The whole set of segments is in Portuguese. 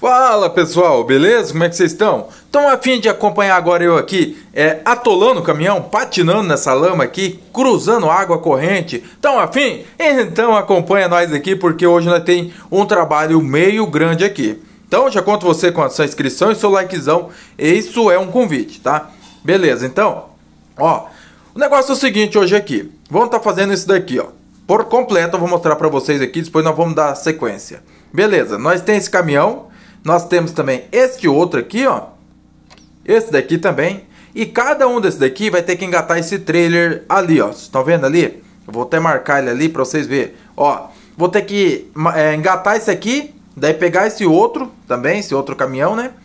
Fala pessoal, beleza? Como é que vocês estão? Estão a fim de acompanhar agora eu aqui atolando o caminhão, patinando nessa lama aqui, cruzando água corrente? Estão a fim? Então acompanha nós aqui porque hoje nós tem um trabalho meio grande aqui. Então já conto você com a sua inscrição e seu likezão, isso é um convite, tá? Beleza, então, ó, o negócio é o seguinte hoje aqui, vamos estar fazendo isso daqui, ó. Por completo eu vou mostrar pra vocês aqui, depois nós vamos dar sequência. Beleza, nós tem esse caminhão. Nós temos também este outro aqui, ó. Esse daqui também. E cada um desses daqui vai ter que engatar esse trailer ali, ó. Vocês estão vendo ali? Eu vou até marcar ele ali para vocês verem. Ó, vou ter que engatar esse aqui. Daí pegar esse outro também, esse outro caminhão, né?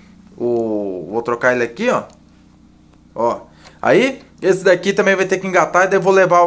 Vou trocar ele aqui, ó. Ó. Aí, esse daqui também vai ter que engatar. E daí eu vou levar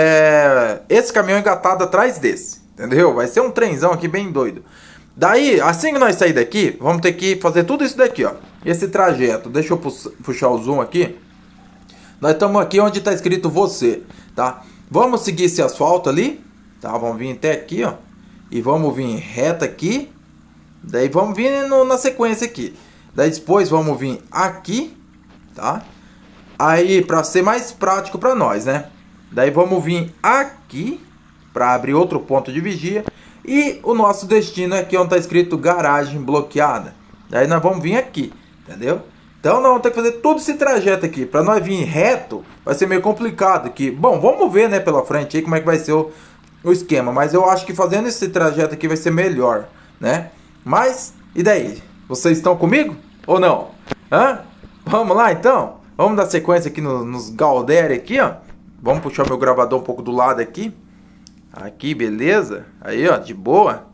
esse caminhão engatado atrás desse. Entendeu? Vai ser um trenzão aqui bem doido. Daí, assim que nós sair daqui, vamos ter que fazer tudo isso daqui, ó. Esse trajeto, deixa eu puxar o zoom aqui. Nós estamos aqui onde está escrito você, tá? Vamos seguir esse asfalto ali, tá? Vamos vir até aqui, ó. E vamos vir reto aqui. Daí vamos vir na sequência aqui. Daí depois vamos vir aqui, tá? Aí, para ser mais prático para nós, né? Daí vamos vir aqui, para abrir outro ponto de vigia. E o nosso destino é aqui onde está escrito garagem bloqueada. Daí nós vamos vir aqui, entendeu? Então nós vamos ter que fazer todo esse trajeto aqui. Para nós vir reto, vai ser meio complicado aqui. Bom, vamos ver, né, pela frente aí como é que vai ser o esquema. Mas eu acho que fazendo esse trajeto aqui vai ser melhor, né? Mas, e daí? Vocês estão comigo ou não? Hã? Vamos lá então? Vamos dar sequência aqui nos Galdéria aqui, ó. Vamos puxar meu gravador um pouco do lado aqui. Aqui, beleza? Aí, ó, de boa.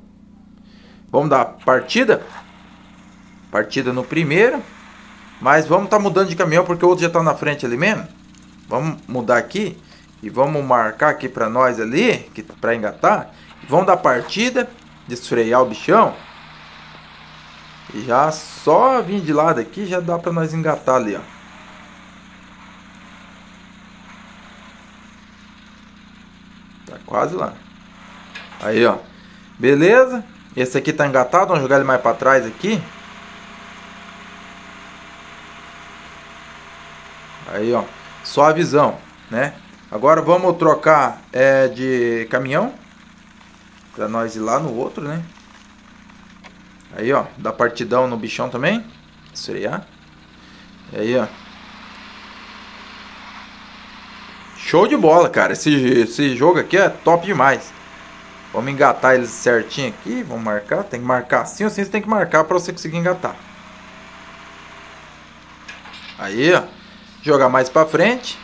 Vamos dar partida. Partida no primeiro. Mas vamos estar mudando de caminhão porque o outro já tá na frente ali mesmo. Vamos mudar aqui. E vamos marcar aqui pra nós ali, pra engatar. Vamos dar partida. Desfrear o bichão. E já só vir de lado aqui já dá pra nós engatar ali, ó. Tá quase lá. Aí, ó. Beleza. Esse aqui tá engatado. Vamos jogar ele mais pra trás aqui. Aí, ó. Só a visão, né? Agora vamos trocar de caminhão. Pra nós ir lá no outro, né? Aí, ó. Dá partidão no bichão também. Esfriar. E aí, ó. Show de bola, cara. Esse jogo aqui é top demais. Vamos engatar eles certinho aqui. Vamos marcar. Tem que marcar assim ou assim. Você tem que marcar para você conseguir engatar. Aí, ó. Jogar mais para frente.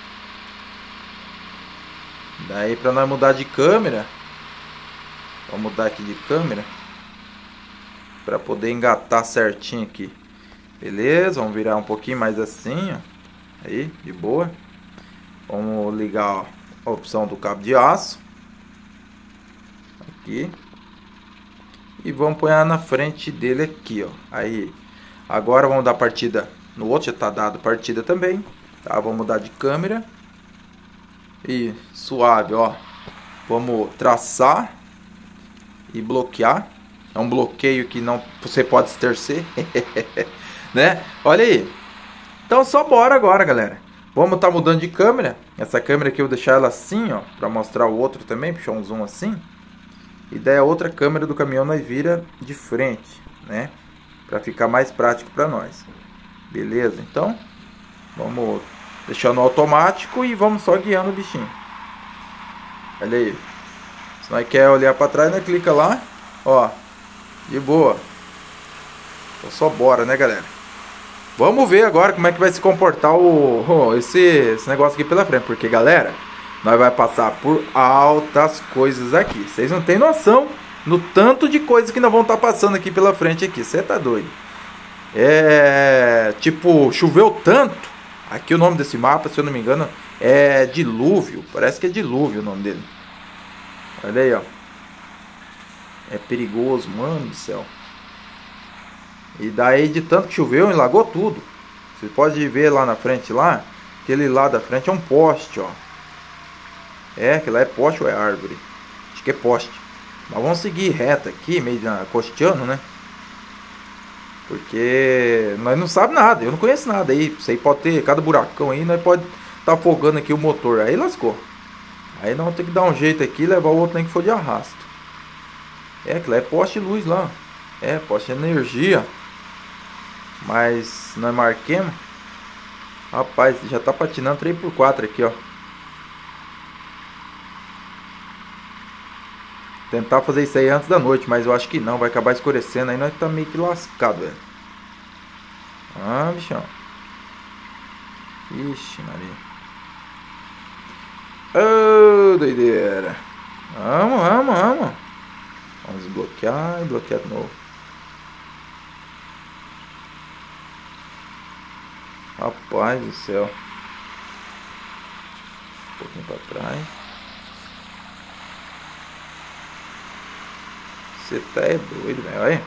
Daí para nós mudar de câmera. Vamos mudar aqui de câmera. Para poder engatar certinho aqui. Beleza. Vamos virar um pouquinho mais assim, ó. Aí, de boa. Vamos ligar a opção do cabo de aço. Aqui. E vamos pôr na frente dele aqui, ó. Aí. Agora vamos dar partida. No outro já tá dado partida também. Tá? Vamos mudar de câmera. E suave, ó. Vamos traçar. E bloquear. É um bloqueio que não você pode exercer. Né? Olha aí. Então só bora agora, galera. Vamos estar mudando de câmera. Essa câmera aqui eu vou deixar ela assim, ó, para mostrar o outro também, puxar um zoom assim. E daí a outra câmera do caminhão nós vira de frente, né? Para ficar mais prático para nós. Beleza? Então, vamos deixar no automático e vamos só guiando o bichinho. Olha aí. Se nós quer olhar para trás, nós clica lá, ó. De boa. Então só bora, né, galera? Vamos ver agora como é que vai se comportar esse negócio aqui pela frente. Porque, galera, nós vai passar por altas coisas aqui. Vocês não tem noção no tanto de coisas que nós vamos estar passando aqui pela frente aqui. Você tá doido? Tipo, choveu tanto. Aqui o nome desse mapa, se eu não me engano, é Dilúvio. Parece que é Dilúvio o nome dele. Olha aí, ó. É perigoso, mano do céu. E daí de tanto que choveu, enlagou tudo. Você pode ver lá na frente lá. Aquele lá da frente é um poste, ó. Aquele lá é poste ou é árvore? Acho que é poste. Mas vamos seguir reto aqui, meio costeando, né? Porque nós não sabemos nada, eu não conheço nada aí. Isso aí pode ter, cada buracão aí, nós pode estar afogando aqui o motor. Aí lascou. Aí nós vamos ter que dar um jeito aqui e levar o outro nem que for de arrasto. É, que lá é poste de luz lá. É, poste de energia. Mas nós marquemos. Rapaz, já tá patinando 3x4 aqui, ó. Tentar fazer isso aí antes da noite, mas eu acho que não, vai acabar escurecendo. Aí nós tá meio que lascado, velho. Ah, bichão. Ixi, Maria. Ô, doideira. Vamos. Vamos desbloquear e bloquear de novo. Rapaz do céu. Um pouquinho pra trás. Você tá doido, velho. Olha.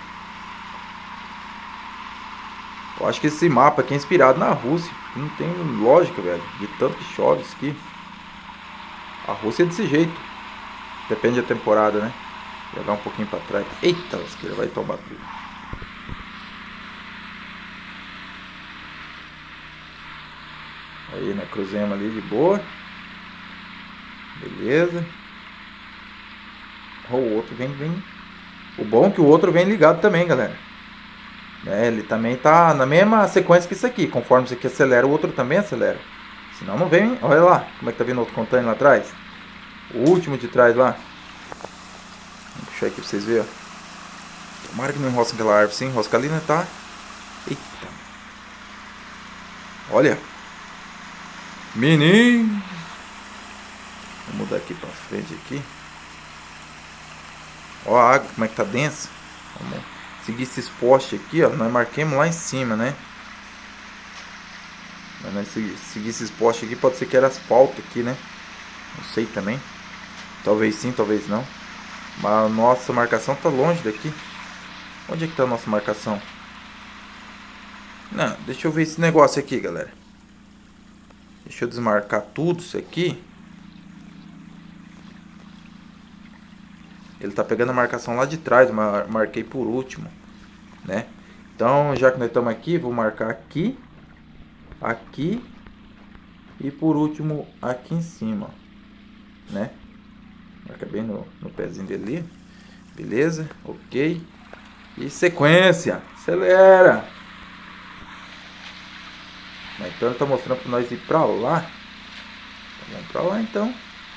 Eu acho que esse mapa aqui é inspirado na Rússia. Não tem lógica, velho. De tanto que chove isso aqui. A Rússia é desse jeito. Depende da temporada, né? Vou jogar um pouquinho pra trás. Eita, lasqueira, vai tomar tudo. Aí, nós cruzamos ali de boa. Beleza. O outro vem. O bom é que o outro vem ligado também, galera. É, ele também tá na mesma sequência que isso aqui. Conforme isso aqui acelera, o outro também acelera. Senão não vem. Olha lá, como é que tá vindo outro container lá atrás. O último de trás lá. Vou puxar aqui pra vocês verem. Tomara que não enrosca aquela árvore. Se enrosca ali, né? Tá. Eita. Olha. Menino. Vou mudar aqui pra frente aqui. Ó a água, como é que tá densa. Vamos seguir esses postes aqui, ó. Nós marquemos lá em cima, né? Mas nós seguir esses postes aqui, pode ser que era asfalto aqui, né? Não sei também. Talvez sim, talvez não. Mas a nossa marcação tá longe daqui. Onde é que tá a nossa marcação? Não, deixa eu ver esse negócio aqui, galera. Deixa eu desmarcar tudo isso aqui. Ele tá pegando a marcação lá de trás, mas marquei por último, né? Então, já que nós estamos aqui, vou marcar aqui, aqui e por último aqui em cima, né? Marca bem no pezinho dele ali. Beleza, ok. E sequência, acelera. Então ele tá mostrando para nós ir para lá. Vamos para lá então.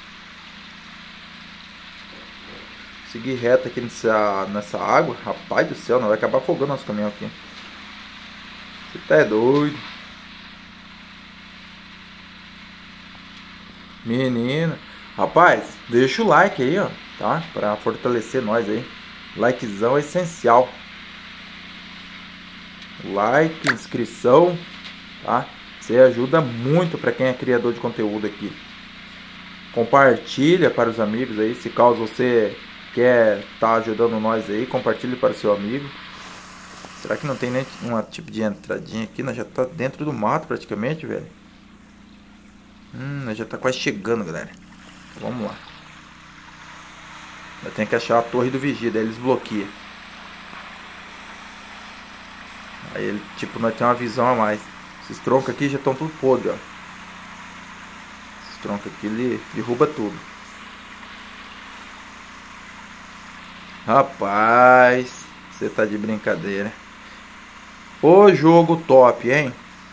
Seguir reto aqui nessa água. Rapaz do céu, não vai acabar afogando nosso caminhão aqui. Você tá doido. Menina. Rapaz, deixa o like aí, ó. Tá? Pra fortalecer nós aí. Likezão é essencial. Like, inscrição. Tá? Você ajuda muito para quem é criador de conteúdo aqui. Compartilha para os amigos aí. Se caso você quer tá ajudando nós aí, compartilhe para o seu amigo. Será que não tem nem um tipo de entradinha aqui? Nós já tá dentro do mato praticamente, velho. Nós já tá quase chegando, galera. Então, vamos lá. Eu tenho que achar a torre do vigia, daí eles bloqueiam. Aí ele, tipo, nós temos uma visão a mais. Esses troncos aqui já estão tudo podre, ó. Esses troncos aqui ele derruba tudo. Rapaz, você tá de brincadeira. Ô jogo top, hein?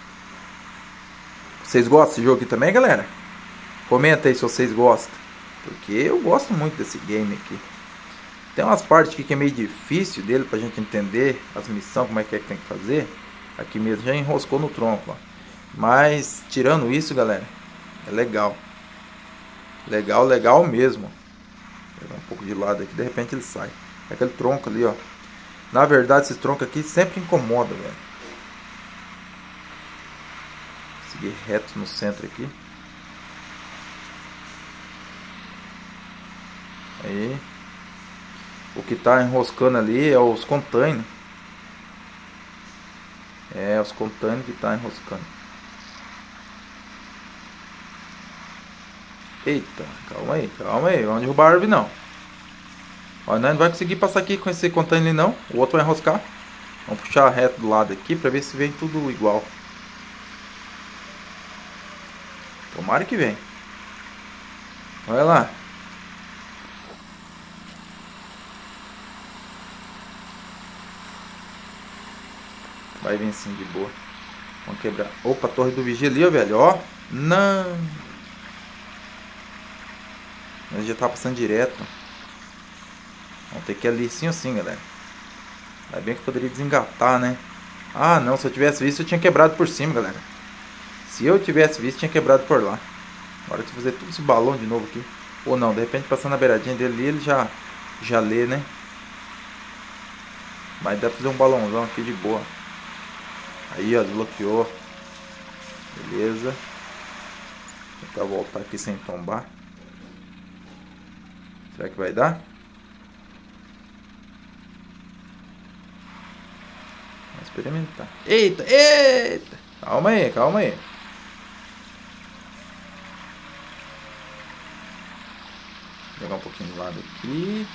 Vocês gostam desse jogo aqui também, galera? Comenta aí se vocês gostam. Porque eu gosto muito desse game aqui. Tem umas partes aqui que é meio difícil dele pra gente entender as missões, como é que tem que fazer. Aqui mesmo já enroscou no tronco, ó. Mas tirando isso, galera, é legal. Legal mesmo. Vou pegar um pouco de lado aqui, de repente ele sai. É aquele tronco ali, ó. Na verdade, esses troncos aqui sempre incomodam, velho. Seguir reto no centro aqui. Aí. O que tá enroscando ali é os containers. É, os containers que tá enroscando. Eita, calma aí. Vamos derrubar a árvore não. Ó, nós não vai conseguir passar aqui com esse container ali não. O outro vai enroscar. Vamos puxar reto do lado aqui pra ver se vem tudo igual. Tomara que vem. Olha lá. Vai vir sim de boa. Vamos quebrar. Opa, a torre do vigia ali, ó, velho. Ó. Não. Mas já tá passando direto. Vamos ter que ir ali sim ou sim, galera. Ainda bem que eu poderia desengatar, né? Ah, não. Se eu tivesse visto, eu tinha quebrado por cima, galera. Se eu tivesse visto, tinha quebrado por lá. Agora eu vou fazer tudo esse balão de novo aqui. Ou não, de repente passando na beiradinha dele ali, ele já lê, né? Mas dá pra fazer um balãozão aqui de boa. Aí, ó, desbloqueou. Beleza. Vou tentar voltar aqui sem tombar. Será que vai dar? Vamos experimentar. Eita, eita! Calma aí, calma aí. Vou jogar um pouquinho do lado aqui.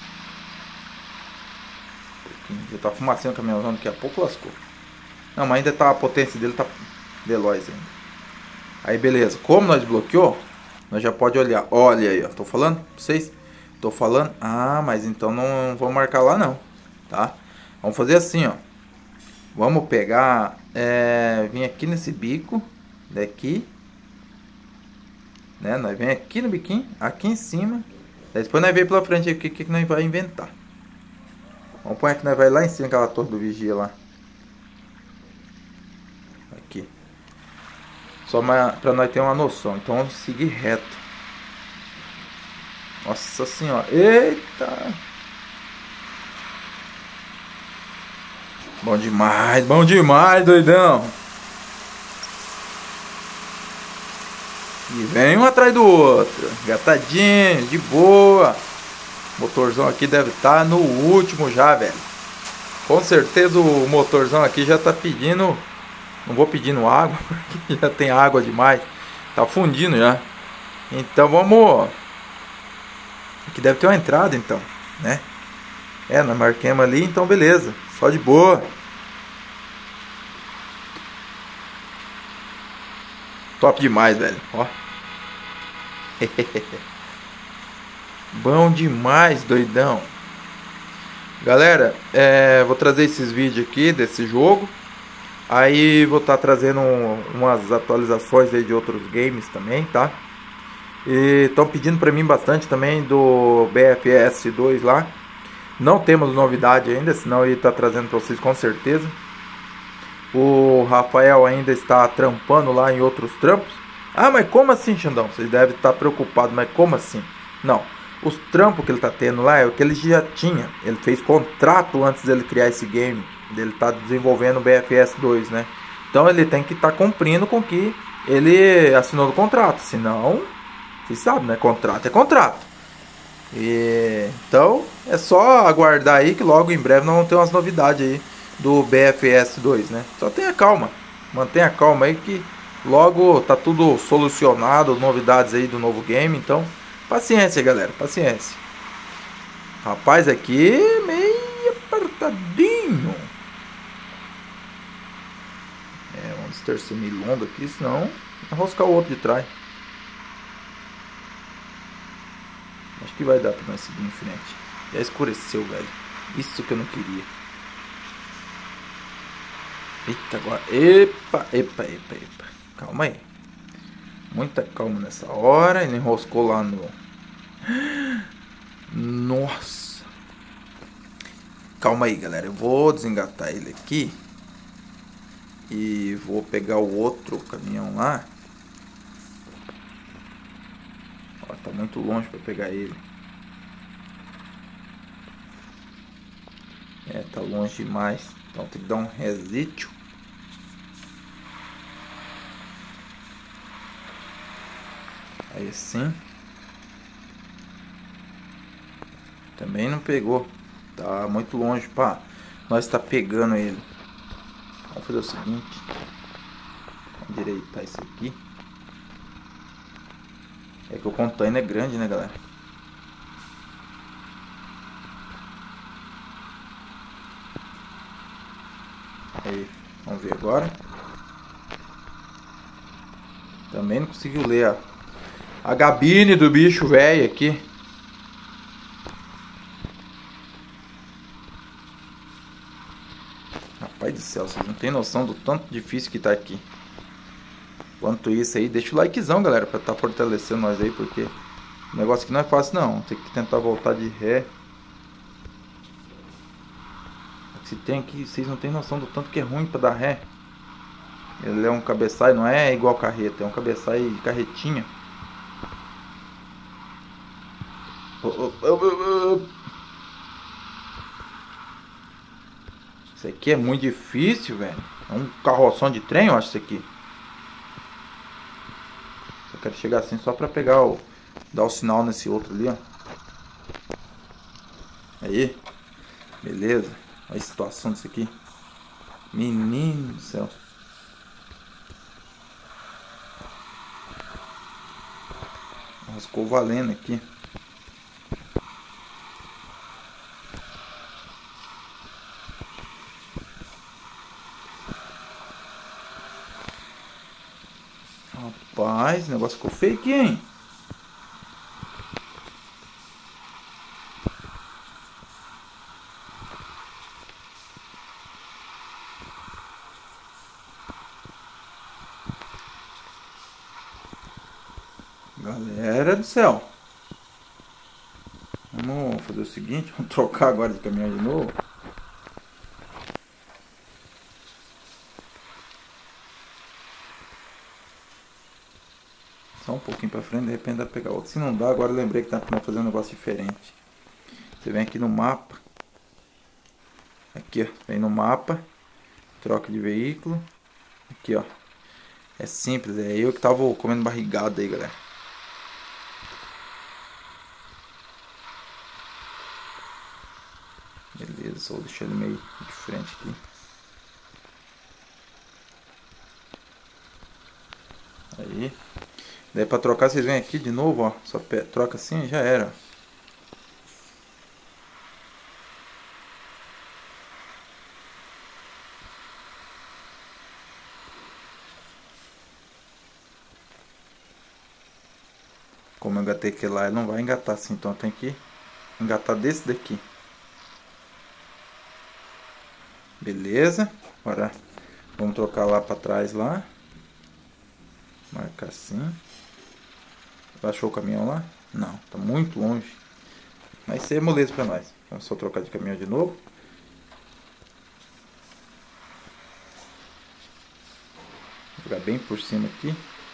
Já tá fumacinho o caminhãozão, daqui a pouco lascou. Não, mas ainda tá, a potência dele tá veloz ainda. Aí beleza, como nós desbloqueou, nós já pode olhar. Olha aí, ó, tô falando pra vocês. Tô falando, ah, mas então não vou marcar lá não, tá? Vamos fazer assim, ó. Vamos pegar, vir aqui nesse bico daqui, né? Nós vem aqui no biquinho, aqui em cima. Daí depois nós vem pela frente aqui, o que nós vai inventar. Vamos pôr que nós vai lá em cima, aquela torre do vigia lá. Aqui. Só pra nós ter uma noção. Então vamos seguir reto. Nossa senhora. Eita! Bom demais, doidão. E vem um atrás do outro. Gatadinho, de boa. O motorzão aqui deve estar no último já, velho. Com certeza o motorzão aqui já tá pedindo. Não vou pedindo água, porque já tem água demais. Tá fundindo já. Então vamos. Aqui deve ter uma entrada então, né? Nós marquemos ali, então beleza. Só de boa. Top demais, velho. Ó. Bom demais, doidão. Galera, vou trazer esses vídeos aqui desse jogo. Aí vou estar trazendo umas atualizações aí de outros games também, tá? E estão pedindo para mim bastante também do BFS 2 lá. Não temos novidade ainda, senão ele está trazendo para vocês com certeza. O Rafael ainda está trampando lá em outros trampos. Ah, mas como assim, Xandão? Vocês devem estar preocupados, mas como assim? Não, os trampos que ele está tendo lá é o que ele já tinha. Ele fez contrato antes dele criar esse game. Ele está desenvolvendo o BFS 2, né? Então ele tem que estar cumprindo com o que ele assinou no contrato. Senão, vocês sabem, né? Contrato é contrato. Então é só aguardar aí que logo em breve nós vamos ter umas novidades aí do BFS 2, né? Só tenha calma, mantenha calma aí que logo tá tudo solucionado, novidades aí do novo game. Então paciência, galera, paciência. Rapaz, aqui meio apertadinho. Vamos torcer meio longo aqui, senão enroscar o outro de trás. Acho que vai dar pra nós seguir em frente. Já escureceu, velho. Isso que eu não queria. Eita, agora. Epa. Calma aí. Muita calma nessa hora. Ele enroscou lá no... Nossa. Calma aí, galera. Eu vou desengatar ele aqui. E vou pegar o outro caminhão lá. Ó, tá muito longe para pegar ele. Tá longe demais. Então tem que dar um resetio. Aí assim. Também não pegou. Tá muito longe para nós tá pegando ele. Vamos fazer o seguinte. Vamos endireitar isso aqui. É que o container é grande, né, galera? Aí, vamos ver agora. Também não conseguiu ler a gabine do bicho velho aqui. Rapaz do céu, vocês não tem noção do tanto difícil que tá aqui. Enquanto isso aí, deixa o likezão, galera, pra tá fortalecendo nós aí, porque o negócio aqui não é fácil não. Tem que tentar voltar de ré. Se tem aqui, vocês não tem noção do tanto que é ruim pra dar ré. Ele é um cabeçalho, não é igual carreta, é um cabeçalho de carretinha. Isso aqui é muito difícil, velho. É um carroção de trem, eu acho isso aqui. Só quero chegar assim só pra pegar dar o sinal nesse outro ali, ó. Aí. Beleza. Olha a situação disso aqui. Menino do céu. Rascou valendo aqui. Rapaz, o negócio ficou feio aqui, hein? Galera do céu. Vamos fazer o seguinte, vamos trocar agora de caminhão de novo. Só um pouquinho pra frente, de repente dá pra pegar outro. Se não dá, agora eu lembrei que dá pra fazer um negócio diferente. Você vem aqui no mapa. Aqui, ó. Vem no mapa. Troca de veículo. Aqui, ó. É simples, é eu que tava comendo barrigada aí, galera. Beleza, só vou deixar ele meio de frente aqui. Aí. Daí pra trocar, vocês vêm aqui de novo, ó. Só troca assim e já era. Como eu engatei aquele lá, ele não vai engatar assim. Então tem que engatar desse daqui. Beleza. Agora vamos trocar lá pra trás lá. Marcar assim. Baixou o caminhão lá? Não, tá muito longe. Mas isso é moleza pra nós. Vamos só trocar de caminhão de novo. Vou jogar bem por cima aqui.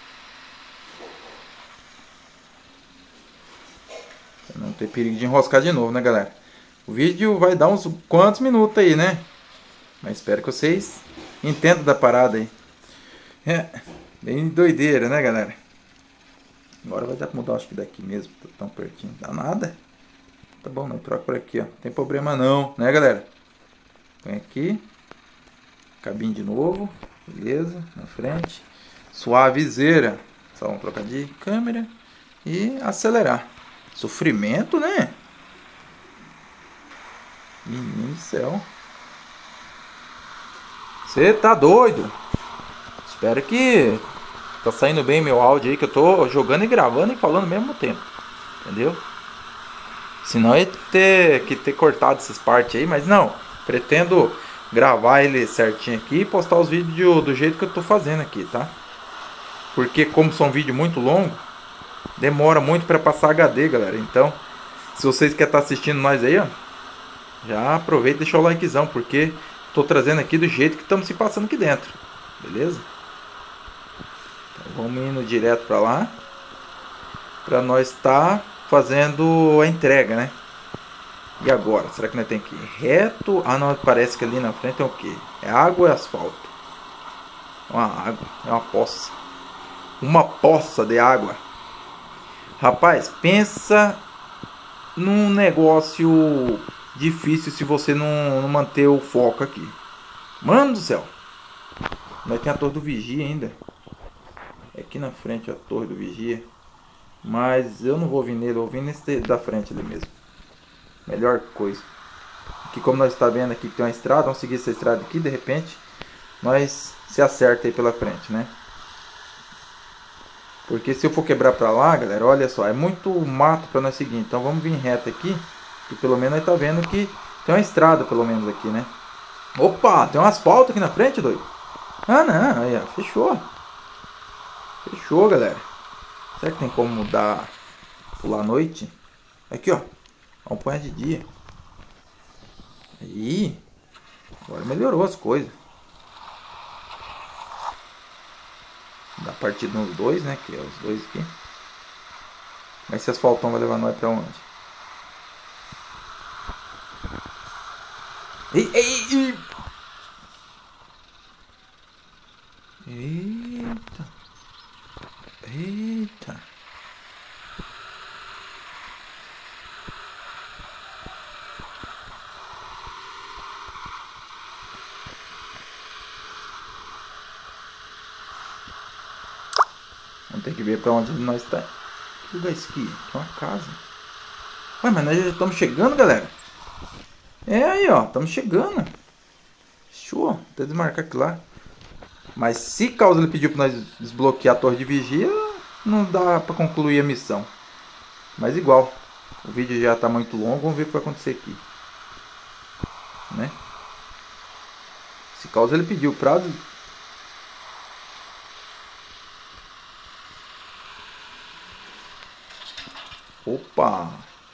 Pra não ter perigo de enroscar de novo, né, galera? O vídeo vai dar uns quantos minutos aí, né? Mas espero que vocês entendam da parada aí. É, bem doideira, né, galera? Agora vai dar pra mudar, acho que daqui mesmo. Tá tão pertinho. Dá nada. Tá bom, né? Troca por aqui, ó. Não tem problema não, né, galera? Põe aqui. Cabine de novo. Beleza. Na frente. Suavizeira. Só vamos trocar de câmera. E acelerar. Sofrimento, né? Menino do céu. Você tá doido? Espero que tá saindo bem meu áudio aí, que eu tô jogando e gravando e falando ao mesmo tempo. Entendeu? Senão eu ia ter que ter cortado essas partes aí, mas não. Pretendo gravar ele certinho aqui e postar os vídeos do jeito que eu tô fazendo aqui, tá? Porque como são vídeos muito longos, demora muito para passar HD, galera. Então, se vocês querem estar assistindo nós aí, ó, já aproveita e deixa o likezão, porque tô trazendo aqui do jeito que estamos se passando aqui dentro. Beleza? Então, vamos indo direto para lá, para nós estar fazendo a entrega, né? E agora? Será que nós tem que ir reto? Ah, não, parece que ali na frente é o que? É água ou é asfalto? É uma água, é uma poça. Uma poça de água. Rapaz, pensa num negócio difícil se você não manter o foco aqui. Mano do céu. Nós tem a torre do vigia ainda. É aqui na frente a torre do vigia. Mas eu não vou vir nele, eu vou vir nesse da frente ali mesmo. Melhor coisa. Aqui como nós está vendo aqui que tem uma estrada, vamos seguir essa estrada aqui, de repente nós se acerta aí pela frente, né? Porque se eu for quebrar pra lá, galera, olha só, é muito mato pra nós seguir. Então vamos vir reto aqui, que pelo menos nós tá vendo que tem uma estrada pelo menos aqui, né? Opa, tem um asfalto aqui na frente, doido. Ah, não, aí, ó, fechou. Fechou, galera. Será que tem como mudar, pular à noite? Aqui, ó, vamos pôr de dia. Aí, agora melhorou as coisas. Da parte dos dois, né? Que é os dois aqui. Mas esse asfaltão vai levar nós pra onde? Ei, ei, ei. Eita. Eita. Vamos ter que ver pra onde nós está. Que lugar é esse aqui? Que é uma casa. Ué, mas nós já estamos chegando, galera. É aí, ó. Estamos chegando. Show. Até desmarcar aqui lá. Mas se caso ele pediu para nós desbloquear a torre de vigia, não dá para concluir a missão. Mas igual. O vídeo já está muito longo. Vamos ver o que vai acontecer aqui. Né? Se caso ele pediu para... Opa!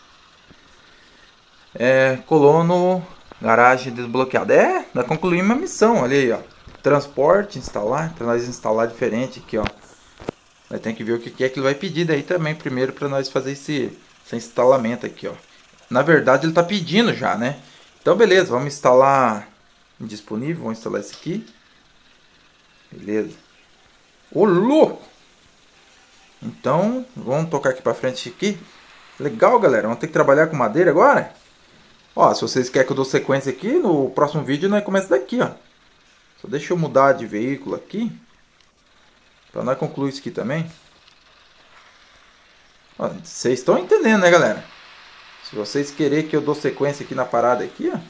Colono, garagem desbloqueada. Nós concluímos a missão. Olha aí, ó. Transporte, instalar. Para nós instalar diferente aqui, ó. Nós temos que ver o que é que ele vai pedir daí também. Primeiro para nós fazer esse instalamento aqui, ó. Na verdade ele tá pedindo já, né? Então beleza, vamos instalar indisponível. Vamos instalar esse aqui. Beleza. Ô, louco! Então, vamos tocar aqui para frente aqui. Legal, galera. Vamos ter que trabalhar com madeira agora. Ó, se vocês querem que eu dou sequência aqui, no próximo vídeo nós começa daqui, ó. Só deixa eu mudar de veículo aqui. Para nós concluir isso aqui também. Ó, vocês estão entendendo, né, galera? Se vocês querem que eu dou sequência aqui na parada aqui, ó.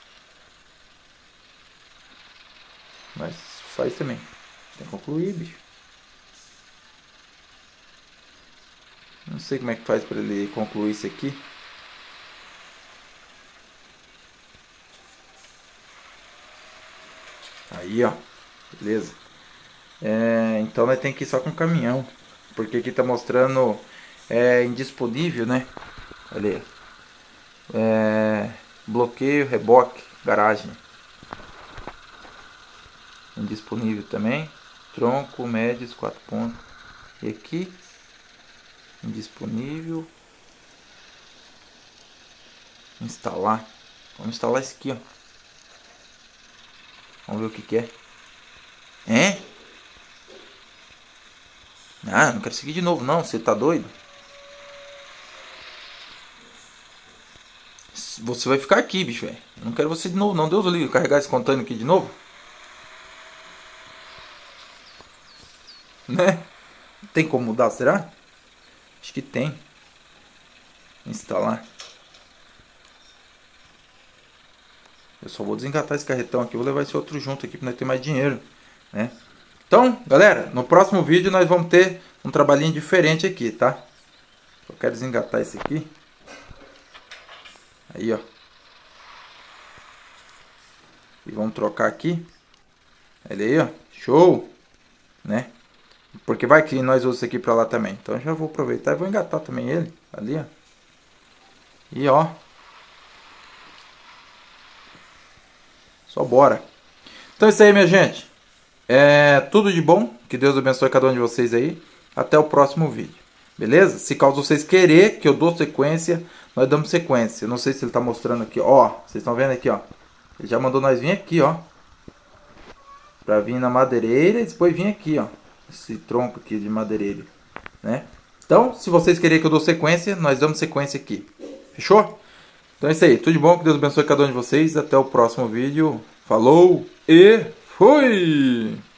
Mas faz também. Tem que concluir, bicho. Não sei como é que faz para ele concluir isso aqui. Aí, ó. Beleza. Então nós temos que ir só com o caminhão. Porque aqui tá mostrando indisponível, né? Olha aí. Bloqueio, reboque, garagem. Indisponível também. Tronco, médios, 4 pontos. E aqui... indisponível. Instalar. Vamos instalar esse aqui, ó. Vamos ver o que é. Ah, não quero seguir de novo não. Você tá doido? Você vai ficar aqui, bicho, velho. Eu não quero você de novo não. Deus livre, carregar esse container aqui de novo. Né? Tem como mudar, será? Acho que tem. Instalar. Eu só vou desengatar esse carretão aqui. Vou levar esse outro junto aqui para nós ter mais dinheiro, né? Então, galera, no próximo vídeo nós vamos ter um trabalhinho diferente aqui, tá? Eu quero desengatar esse aqui. Aí, ó. E vamos trocar aqui. Olha aí, ó. Show! Né? Porque vai que nós usamos isso aqui pra lá também. Então eu já vou aproveitar e vou engatar também ele. Ali, ó. E ó. Só bora. Então é isso aí, minha gente. Tudo de bom. Que Deus abençoe cada um de vocês aí. Até o próximo vídeo. Beleza? Se caso vocês querem que eu dou sequência, nós damos sequência. Eu não sei se ele tá mostrando aqui. Ó, vocês estão vendo aqui, ó. Ele já mandou nós vir aqui, ó. Pra vir na madeireira e depois vir aqui, ó. Esse tronco aqui de madeireiro, né? Então, se vocês querem que eu dou sequência, nós damos sequência aqui. Fechou? Então é isso aí. Tudo de bom. Que Deus abençoe cada um de vocês. Até o próximo vídeo. Falou e fui!